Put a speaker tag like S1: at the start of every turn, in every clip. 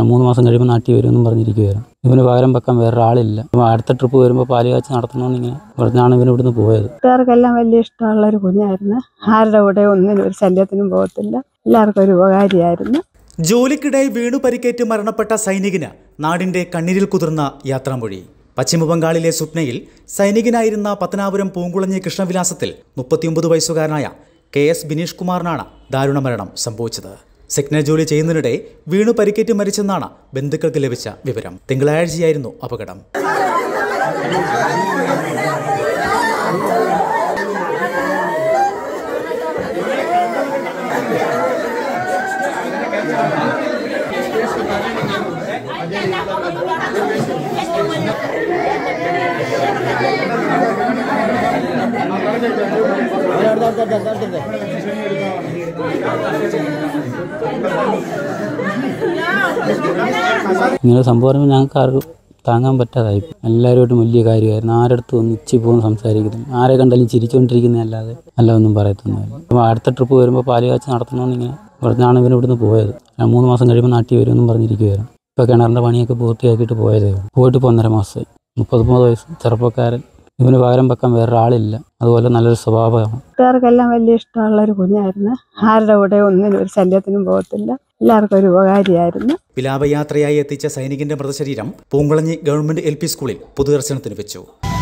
S1: 3 മാസം കഴിയുമ്പോൾ നാട്ടിൽ വരുമെന്നും പറഞ്ഞിരിക്കുകയായിരുന്നു. ഇവന് പകരം വെക്കാൻ വേറൊരാളില്ല. അടുത്ത ട്രിപ്പ് വരുമ്പോൾ പാല് കാച്ച് നടത്തണമെന്നിങ്ങനെ പറഞ്ഞാണ് ഇവൻ ഇവിടുന്ന് പോയത്.
S2: വീട്ടുകാർക്കെല്ലാം വലിയ ഇഷ്ടമുള്ള ഒരു കുഞ്ഞായിരുന്നു. ആരുടെ കൂടെ ഒന്നിനും ഒരു ശല്യത്തിനും പോകത്തില്ല. എല്ലാവർക്കും ഒരു ഉപകാരിയായിരുന്നു.
S3: ജോലിക്കിടെ വീണു പരിക്കേറ്റ് മരണപ്പെട്ട സൈനികന് നാടിന്റെ കണ്ണീരിൽ കുതിർന്ന യാത്രാമൊഴി. പശ്ചിമബംഗാളിലെ സുപ്നയിൽ സൈനികനായിരുന്ന പത്തനാപുരം പൂങ്കുളഞ്ഞി കൃഷ്ണവിലാസത്തിൽ 39 വയസ്സുകാരനായ KS ബിനീഷ് കുമാറിനാണ് ദാരുണമരണം സംഭവിച്ചത്. സിഗ്നൽ ജോലി ചെയ്യുന്നതിനിടെ വീണു പരിക്കേറ്റ് മരിച്ചെന്നാണ് ബന്ധുക്കൾക്ക് ലഭിച്ച വിവരം. തിങ്കളാഴ്ചയായിരുന്നു അപകടം.
S1: ഇങ്ങനെ സംഭവം ഞങ്ങൾക്ക് ആർക്കും താങ്ങാൻ പറ്റാതായി. എല്ലാവരുമായിട്ടും വലിയ കാര്യമായിരുന്നു. ആരടുത്ത് ഒന്ന് ഇച്ചി പോകുന്ന സംസാരിക്കുന്നില്ല. ആരെ കണ്ടാലും ചിരിച്ചുകൊണ്ടിരിക്കുന്നതല്ലാതെ അല്ല ഒന്നും പറയത്തൊന്നുമില്ല. അപ്പോൾ അടുത്ത ട്രിപ്പ് വരുമ്പോൾ പാല് കാച്ച് നടത്തണമെന്നിങ്ങനെ പറഞ്ഞാണ് ഇവൻ ഇവിടുന്ന് പോയത്. 3 മാസം കഴിയുമ്പോൾ നാട്ടിൽ വരുമെന്നും പറഞ്ഞിരിക്കുകയായിരുന്നു. ഇപ്പോൾ കിണറിൻ്റെ പണിയൊക്കെ പൂർത്തിയാക്കിയിട്ട് പോയതേ. പോയിട്ട് ഇപ്പോൾ 1.5 മാസമായി. 33 വയസ്സ്, ചെറുപ്പക്കാരൻ. ഇവന് പകരം വെക്കാൻ വേറൊരാളില്ല. അതുപോലെ നല്ലൊരു സ്വഭാവമാണ്.
S2: വീട്ടുകാർക്കെല്ലാം വലിയ ഇഷ്ടമുള്ള ഒരു കുഞ്ഞായിരുന്നു. ആരുടെ കൂടെ ഒന്നിനും ഒരു ശല്യത്തിനും പോകത്തില്ല. എല്ലാവർക്കും ഒരു ഉപകാരിയായിരുന്നു.
S3: വിലാപയാത്രയായി എത്തിച്ച സൈനികന്റെ മൃതശരീരം പൂങ്കുളഞ്ഞി ഗവൺമെന്റ് LP സ്കൂളിൽ പൊതുദർശനത്തിന് വെച്ചു.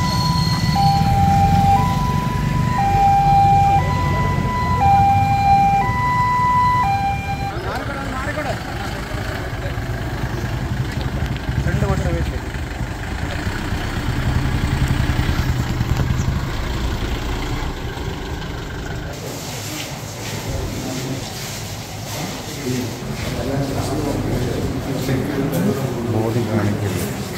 S4: ബോഡി കാണിക്കില്ല.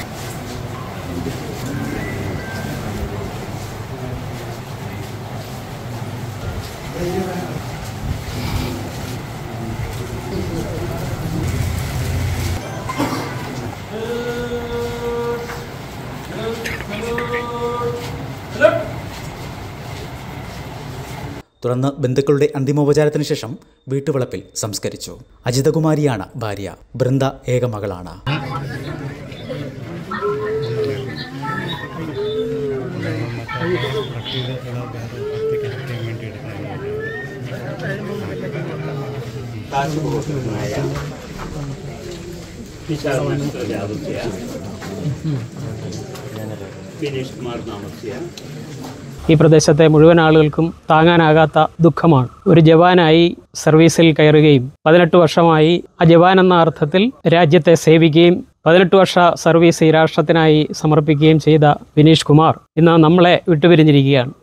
S3: തുടർന്ന് ബന്ധുക്കളുടെ അന്തിമോപചാരത്തിന് ശേഷം വീട്ടുവളപ്പിൽ സംസ്കരിച്ചു. അജിതകുമാരിയാണ് ഭാര്യ. ബൃന്ദ ഏക മകളാണ്.
S5: ഈ പ്രദേശത്തെ മുഴുവൻ ആളുകൾക്കും താങ്ങാനാകാത്ത ദുഃഖമാണ്. ഒരു ജവാനായി സർവീസിൽ കയറുകയും 18 വർഷമായി ആ ജവാൻ എന്ന അർത്ഥത്തിൽ രാജ്യത്തെ സേവിക്കുകയും 18 വർഷ സർവീസ് ഈ രാഷ്ട്രത്തിനായി സമർപ്പിക്കുകയും ചെയ്ത ബിനീഷ് കുമാർ ഇന്ന് നമ്മളെ വിട്ടുപിരിഞ്ഞിരിക്കുകയാണ്.